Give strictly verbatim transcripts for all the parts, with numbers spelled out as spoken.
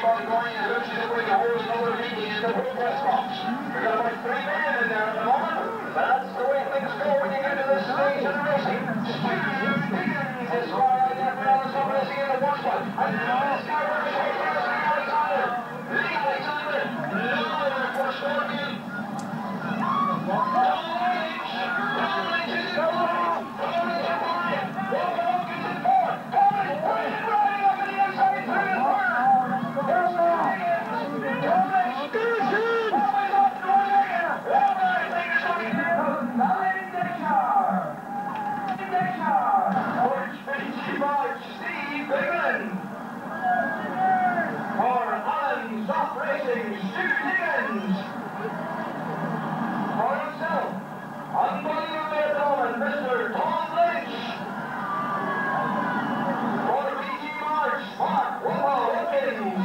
anybody going and looks to bring a whole other meeting in the whole press box. We've got about three men in there at the moment, but that's the way things go when you get to this stage of the racing. Stu Higgins is scoring right there for Alison racing in the first one. And now this guy we're going to take here is Lee Alexander. Lee Alexander, another first one in. Tom Lynch, Tom Lynch is in the line. Tom Lynch in five. Walker Hawkins in four. Tom Lynch putting it riding up in the inside through the third. There's Stu Higgins. Tom Lynch. Station. Tom is up to one again. All right, ladies and gentlemen. Nine Dexter. Dexter. George Finchy March. Steve Wigan. For Allen Soft Racing, Stu Higgins. For himself, unbelievably at the moment, Mister Tom Lynch. For P G March, Mark Hawkins.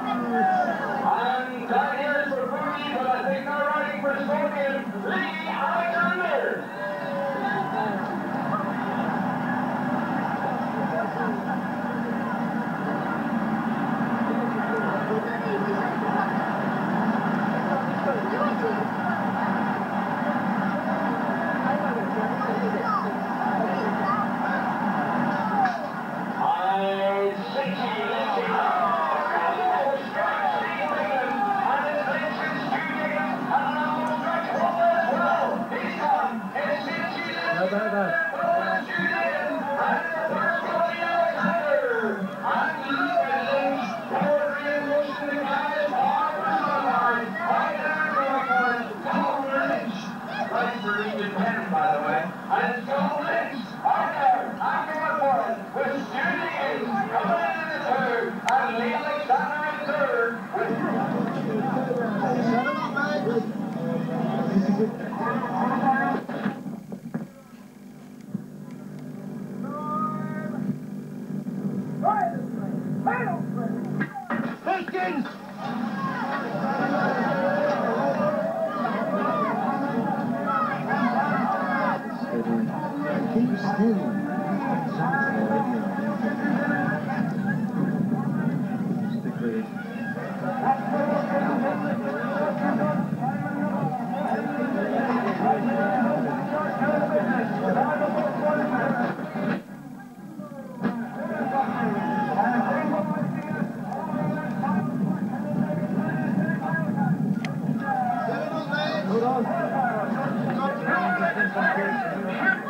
And down here is for Boogie, but I think they're riding for Scorpion, Lee Alexander. Hold on.